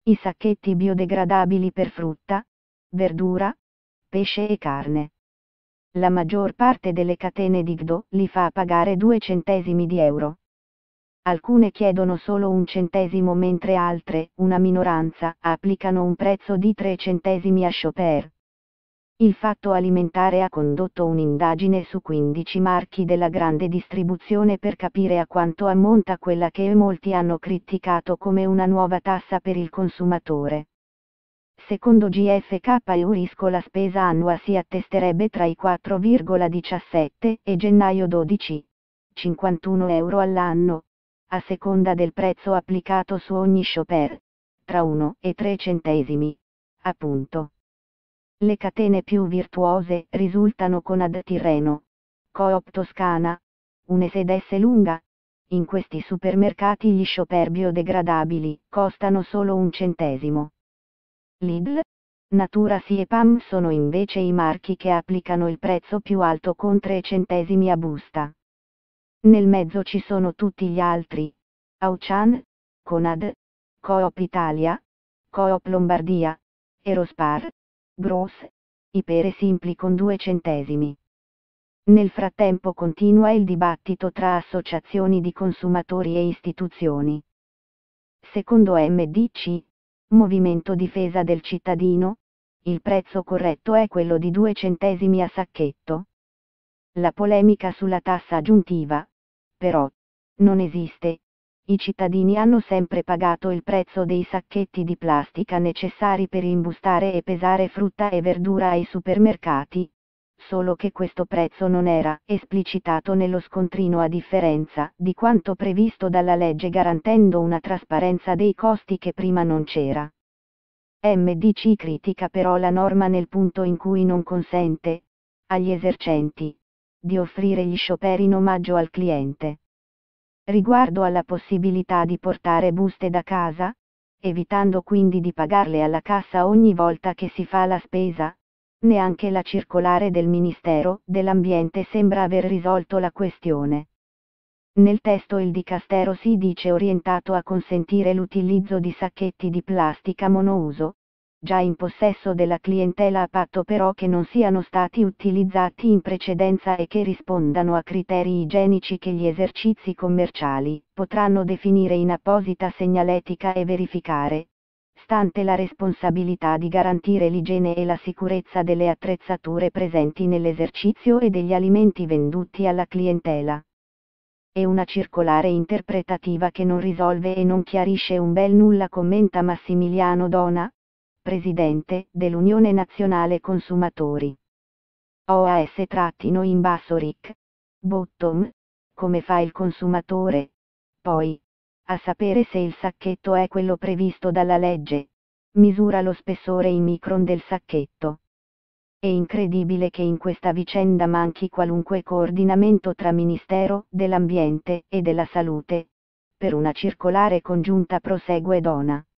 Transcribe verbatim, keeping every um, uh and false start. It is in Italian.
I sacchetti biodegradabili per frutta, verdura, pesce e carne. La maggior parte delle catene di Gdo li fa pagare due centesimi di euro. Alcune chiedono solo un centesimo mentre altre, una minoranza, applicano un prezzo di tre centesimi a Chopper. Il Fatto Alimentare ha condotto un'indagine su quindici marchi della grande distribuzione per capire a quanto ammonta quella che molti hanno criticato come una nuova tassa per il consumatore. Secondo G F K Eurisco la spesa annua si attesterebbe tra i quattro virgola diciassette e gennaio dodici, cinquantuno euro all'anno, a seconda del prezzo applicato su ogni shopper, tra uno e tre centesimi, appunto. Le catene più virtuose risultano con Ad Tirreno, Coop Toscana, Unes ed S Lunga. In questi supermercati gli shopper biodegradabili costano solo un centesimo. Lidl, Natura Sì e P A M sono invece i marchi che applicano il prezzo più alto con tre centesimi a busta. Nel mezzo ci sono tutti gli altri: Auchan, Conad, Coop Italia, Coop Lombardia, Erospar, Gross, Ipere Simpli con due centesimi. Nel frattempo continua il dibattito tra associazioni di consumatori e istituzioni. Secondo M D C, Movimento Difesa del Cittadino, il prezzo corretto è quello di due centesimi a sacchetto. La polemica sulla tassa aggiuntiva, però, non esiste. I cittadini hanno sempre pagato il prezzo dei sacchetti di plastica necessari per imbustare e pesare frutta e verdura ai supermercati, solo che questo prezzo non era esplicitato nello scontrino a differenza di quanto previsto dalla legge, garantendo una trasparenza dei costi che prima non c'era. M D C critica però la norma nel punto in cui non consente agli esercenti di offrire gli shopper in omaggio al cliente. Riguardo alla possibilità di portare buste da casa, evitando quindi di pagarle alla cassa ogni volta che si fa la spesa, neanche la circolare del Ministero dell'Ambiente sembra aver risolto la questione. Nel testo il Dicastero si dice orientato a consentire l'utilizzo di sacchetti di plastica monouso, già in possesso della clientela, a patto però che non siano stati utilizzati in precedenza e che rispondano a criteri igienici che gli esercizi commerciali potranno definire in apposita segnaletica e verificare, stante la responsabilità di garantire l'igiene e la sicurezza delle attrezzature presenti nell'esercizio e degli alimenti venduti alla clientela. È una circolare interpretativa che non risolve e non chiarisce un bel nulla, commenta Massimiliano Dona, presidente dell'Unione Nazionale Consumatori. O A S-in basso Ric. Bottom, come fa il consumatore, poi, a sapere se il sacchetto è quello previsto dalla legge? Misura lo spessore in micron del sacchetto. È incredibile che in questa vicenda manchi qualunque coordinamento tra Ministero dell'Ambiente e della Salute. Per una circolare congiunta, prosegue Dona.